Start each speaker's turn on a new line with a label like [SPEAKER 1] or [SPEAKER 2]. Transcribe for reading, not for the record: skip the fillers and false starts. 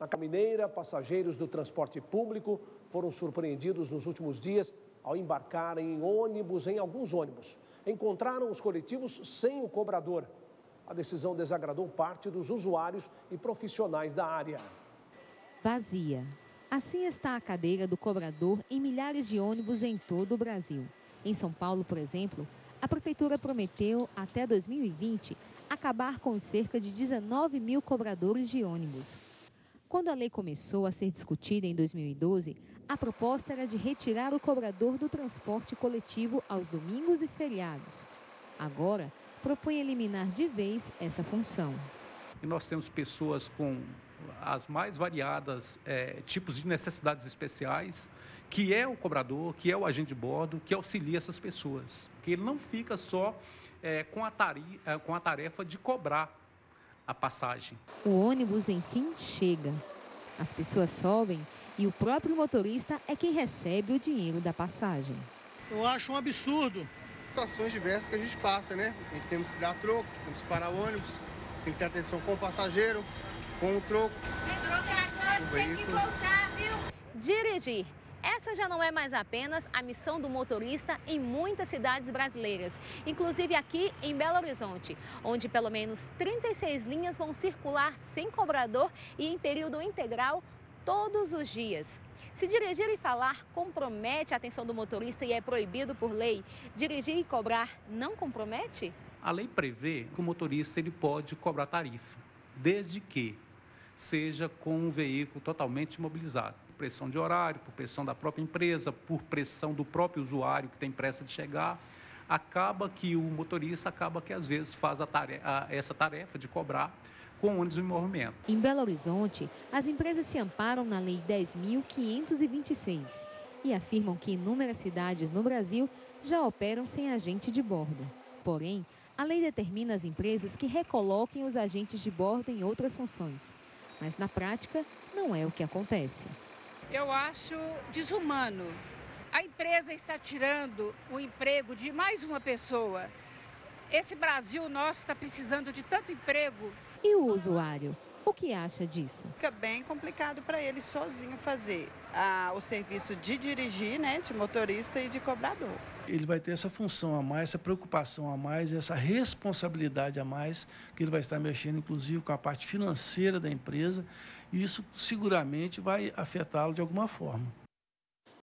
[SPEAKER 1] Na Camineira, passageiros do transporte público foram surpreendidos nos últimos dias ao embarcarem em alguns ônibus. Encontraram os coletivos sem o cobrador. A decisão desagradou parte dos usuários e profissionais da área.
[SPEAKER 2] Vazia. Assim está a cadeira do cobrador em milhares de ônibus em todo o Brasil. Em São Paulo, por exemplo, a Prefeitura prometeu, até 2020, acabar com os cerca de 19 mil cobradores de ônibus. Quando a lei começou a ser discutida em 2012, a proposta era de retirar o cobrador do transporte coletivo aos domingos e feriados. Agora, propõe eliminar de vez essa função.
[SPEAKER 3] E nós temos pessoas com as mais variadas tipos de necessidades especiais, que é o cobrador, que é o agente de bordo, que auxilia essas pessoas. Que ele não fica só com a tarefa de cobrar a passagem.
[SPEAKER 2] O ônibus, enfim, chega. As pessoas sobem e o próprio motorista é quem recebe o dinheiro da passagem.
[SPEAKER 4] Eu acho um absurdo.
[SPEAKER 5] Situações diversas que a gente passa, né? Temos que dar troco, temos que parar o ônibus, tem que ter atenção com o passageiro, com o troco.
[SPEAKER 6] Tem que voltar, viu? Dirigir. Essa já não é mais apenas a missão do motorista em muitas cidades brasileiras, inclusive aqui em Belo Horizonte, onde pelo menos 36 linhas vão circular sem cobrador e em período integral todos os dias. Se dirigir e falar compromete a atenção do motorista e é proibido por lei, dirigir e cobrar não compromete?
[SPEAKER 3] A lei prevê que o motorista ele pode cobrar tarifa, desde que seja com um veículo totalmente imobilizado. Por pressão de horário, por pressão da própria empresa, por pressão do próprio usuário que tem pressa de chegar, acaba que o motorista às vezes faz essa tarefa de cobrar com ônibus em movimento.
[SPEAKER 2] Em Belo Horizonte, as empresas se amparam na Lei 10.526 e afirmam que inúmeras cidades no Brasil já operam sem agente de bordo. Porém, a lei determina às empresas que recoloquem os agentes de bordo em outras funções. Mas na prática, não é o que acontece.
[SPEAKER 7] Eu acho desumano. A empresa está tirando o emprego de mais uma pessoa. Esse Brasil nosso está precisando de tanto emprego.
[SPEAKER 2] E o usuário? O que acha disso?
[SPEAKER 8] Fica bem complicado para ele sozinho fazer o serviço de dirigir, né, de motorista e de cobrador.
[SPEAKER 9] Ele vai ter essa função a mais, essa preocupação a mais, essa responsabilidade a mais, que ele vai estar mexendo, inclusive, com a parte financeira da empresa, e isso seguramente vai afetá-lo de alguma forma.